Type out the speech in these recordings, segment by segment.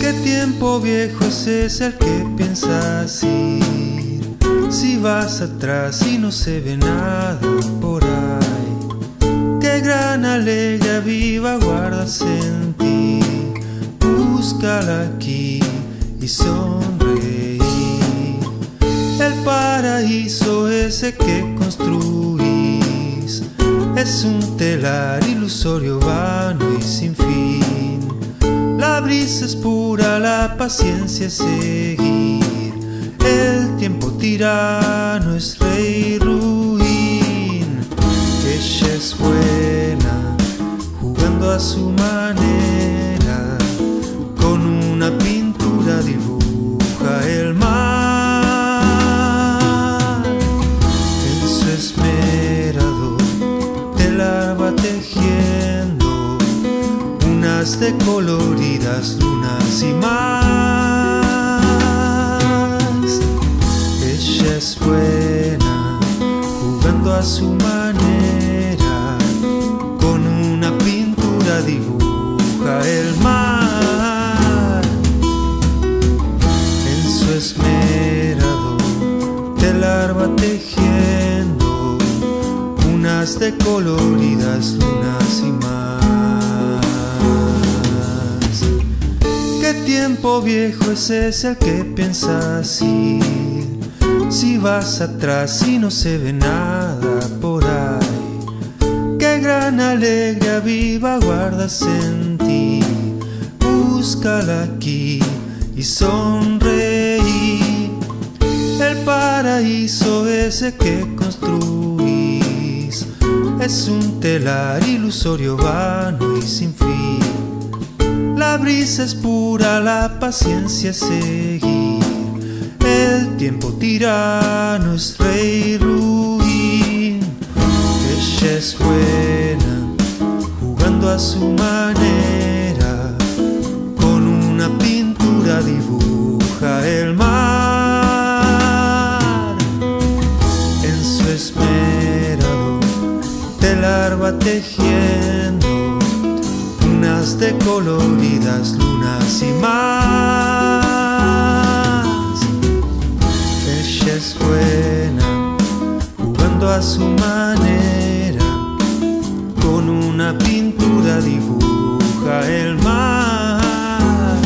¿Qué tiempo viejo es el que piensas ir? Si vas atrás y no se ve nada por ahí. Qué gran alegría viva guardas en ti. Búscala aquí y sonreír. El paraíso ese que construís es un telar ilusorio, vano y sin fin. La brisa es pura, la paciencia es seguir. El tiempo tirano es rey ruin. Ella es buena, jugando a su manera. Con una pintura dibuja el mar. En su esmerado telar va tejiendo unas de coloridas lunas y más. Ella es buena, jugando a su manera. Con una pintura dibuja el mar. En su esmerado telar va tejiendo unas de coloridas lunas y más. ¿Qué tiempo viejo es el que piensas ir? Si vas atrás y no se ve nada por ahí. Qué gran alegría viva guardas en ti. Búscala aquí y sonreí. El paraíso ese que construís es un telar ilusorio, vano y sin fin. La brisa es pura, la paciencia es seguir. El tiempo tirano es rey ruin. Ella es buena, jugando a su manera. Con una pintura dibuja el mar. En su esmerado telar va tejiendo unas de coloridas lunas y más. Ella es buena, jugando a su manera. Con una pintura dibuja el mar.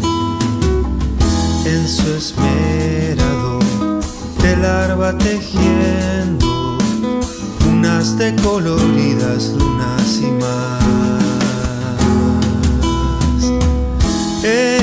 En su esmerado telar va tejiendo unas de coloridas lunas y más.